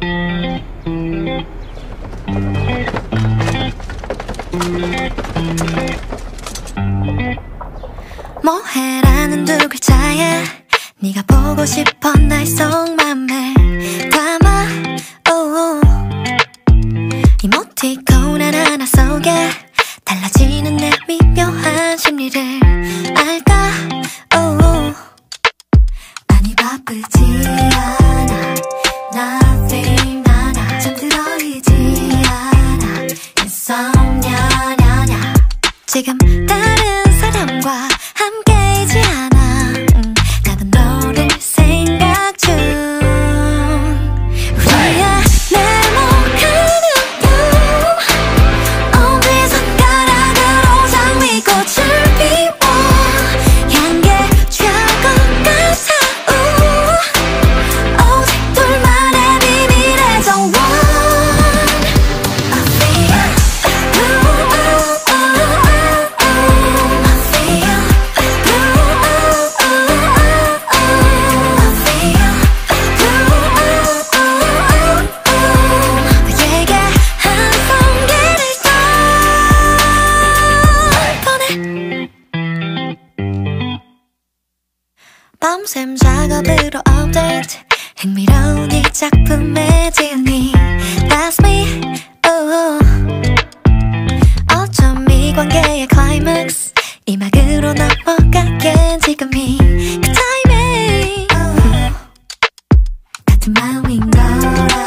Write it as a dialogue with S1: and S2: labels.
S1: 뭐해라는 두 글자에 네가 보고 싶어 날 속맘을 담아 이모티콘 하나하나 속에 달라지는 내 미묘한 심리를 알까 많이 바쁘지 않아 Nothing 나나 잠들어 있지 않아 insomnia 냐냐 지금 다른 사람과 함께이지 않아 나도 너를 생각 중 우리의 네모가는 꿈 어디 손가락으로 장미꽃을 피워 향기에 취할 것 같아 오직 둘만의 비밀의 정원 I feel blue 밤샘 작업으로 업데이트 흥미로운 이 작품의 진위 That's me 어쩜 이 관계의 클라이맥스 이 막으로 넘어가게 지금이 그 타이밍 같은 마음인 걸